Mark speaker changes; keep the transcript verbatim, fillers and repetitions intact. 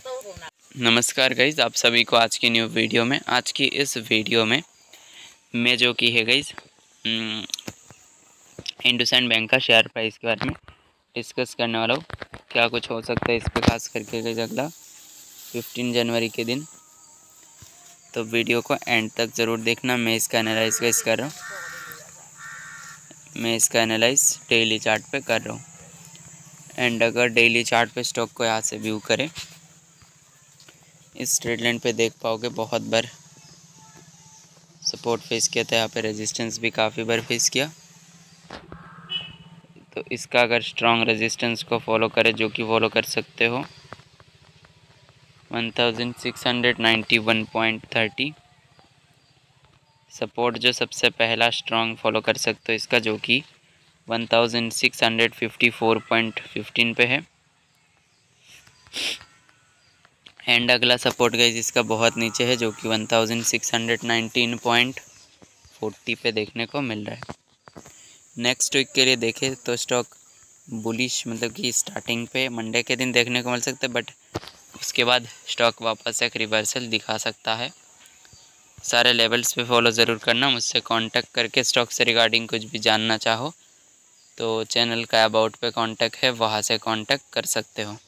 Speaker 1: नमस्कार गाइज, आप सभी को आज की न्यू वीडियो में आज की इस वीडियो में मैं जो कि है गाइज इंडसइंड बैंक का शेयर प्राइस के बारे में डिस्कस करने वाला हूँ। क्या कुछ हो सकता है इस पर, खास करके गाइज अगला पंद्रह जनवरी के दिन। तो वीडियो को एंड तक ज़रूर देखना। मैं इसका एनालाइज गाइज कर रहा हूँ मैं इसका एनालाइज डेली चार्ट पे कर रहा हूँ। एंड अगर डेली चार्ट पे स्टॉक को यहाँ से व्यू करें, इस ट्रेड लाइन पे देख पाओगे बहुत बार सपोर्ट फेस किया था, यहाँ पे रेजिस्टेंस भी काफ़ी बार फेस किया। तो इसका अगर स्ट्रॉन्ग रेजिस्टेंस को फॉलो करे, जो कि फॉलो कर सकते हो sixteen ninety one point thirty, support जो सबसे पहला स्ट्रॉन्ग फॉलो कर सकते हो इसका, जो कि sixteen fifty four point fifteen पे है। एंड अगला सपोर्ट गाइस इसका बहुत नीचे है, जो कि सिक्सटीन नाइंटीन पॉइंट फोर्टी पे देखने को मिल रहा है। नेक्स्ट वीक के लिए देखें तो स्टॉक बुलिश, मतलब कि स्टार्टिंग पे मंडे के दिन देखने को मिल सकता है, बट उसके बाद स्टॉक वापस एक रिवर्सल दिखा सकता है। सारे लेवल्स पे फॉलो ज़रूर करना। मुझसे कांटेक्ट करके स्टॉक से रिगार्डिंग कुछ भी जानना चाहो तो चैनल का अबाउट पे कांटेक्ट है, वहाँ से कांटेक्ट कर सकते हो।